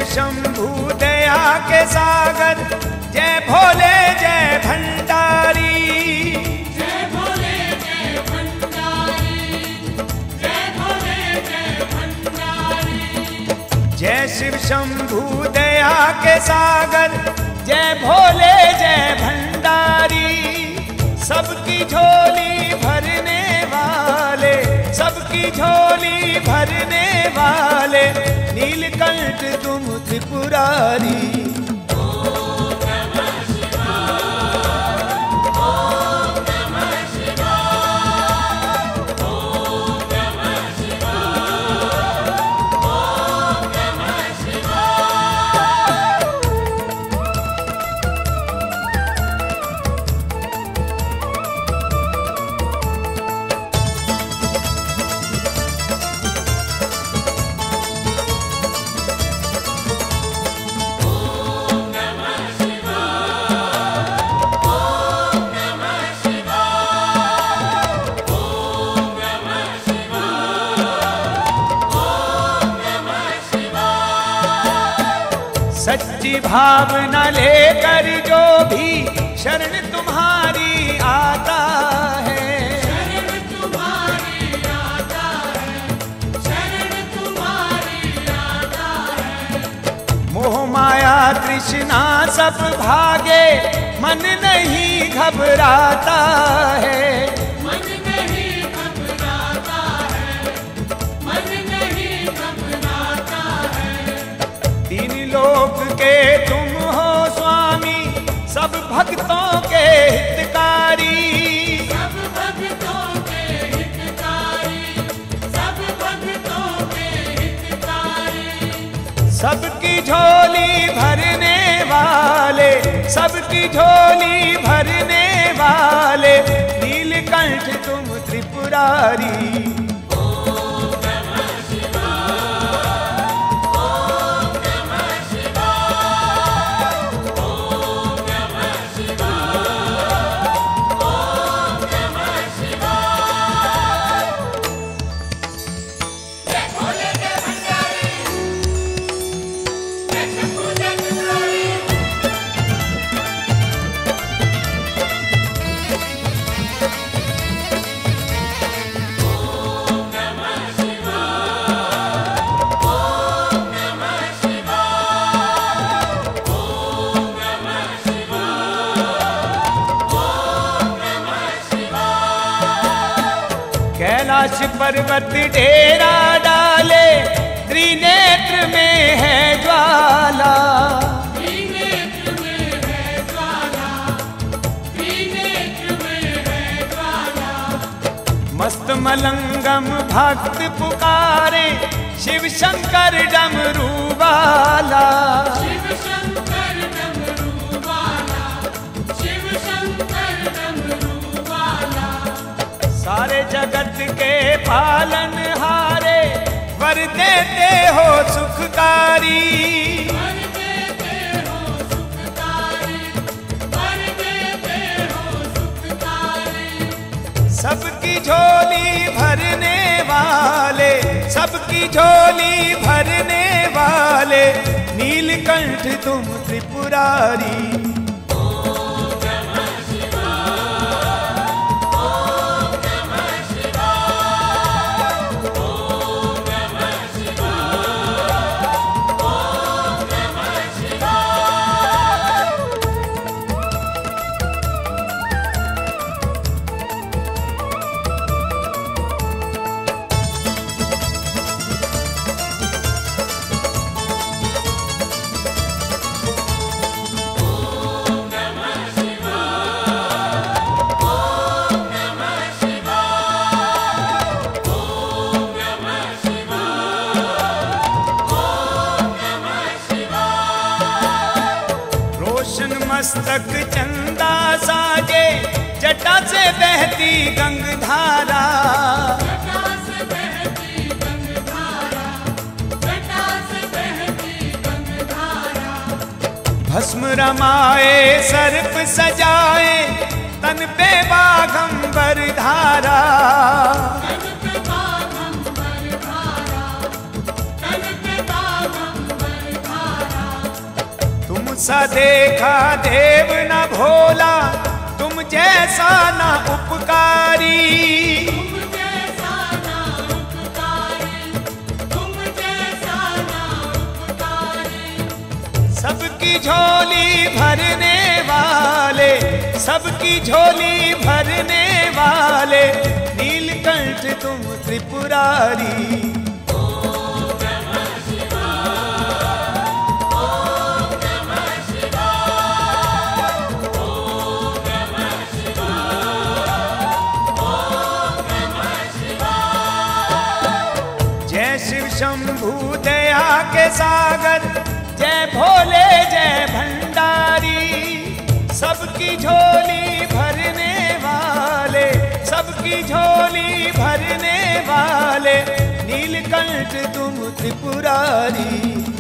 शंभू दया के सागर, जय भोले जय भंडारी। जय भोले जय भंडारी, जय भोले जय भंडारी। जय शिव शंभू दया के सागर, जय भोले जय भंडारी। सबकी झोली भरने वाले, सबकी झोली भरने वाले, नीलकंठ तुम त्रिपुरारी। सच्ची भावना लेकर जो भी शरण तुम्हारी आता है, शरण तुम्हारी आता है, शरण तुम्हारी आता है। मोह माया तृष्णा सब भागे, मन नहीं घबराता है। मन नहीं घबराता है, मन नहीं घबराता है। तीन लोक के तुम हो स्वामी, सब भक्तों के हितकारी। सब भक्तों के हितकारी, सब भक्तों के हितकारी। सबकी झोली भरने वाले, सबकी झोली भरने वाले, नीलकंठ तुम त्रिपुरारी। कैलाश पर्वत डेरा डाले, त्रिनेत्र में है ज्वाला। त्रिनेत्र में है ज्वाला, त्रिनेत्र में है ज्वाला। मस्त मलंगम भक्त पुकारे, शिव शंकर डमरू वाला। शिव शंकर डमरू वाला, शिव शंकर डमरू वाला। सारे जगत के पालन हारे, वर देते हो सुखकारी। वर देते हो सुखकारी, वर देते हो सुखकारी। सबकी झोली भरने वाले, सबकी झोली भरने वाले, नीलकंठ तुम त्रिपुरारी। मस्तक चंदा साजे, जटा से बहती गंगधारा। जटा से बहती गंगधारा, जटा से बहती गंगधारा। भस्म रमाए सर्प सजाए, तन पे बाघंबर धारा। तन पे बाघंबर धारा, तन पे बाघंबर धारा। सा देखा देव न भोला, तुम जैसा न उपकारी। तुम जैसा ना उपकारी, तुम जैसा ना उपकारी। सबकी झोली भरने वाले, सबकी झोली भरने वाले, नीलकंठ तुम त्रिपुरारी। जय शिव शंभू दया के सागर, जय भोले जय भंडारी। सबकी झोली भरने वाले, सबकी झोली भरने वाले, नीलकंठ तुम त्रिपुरारी।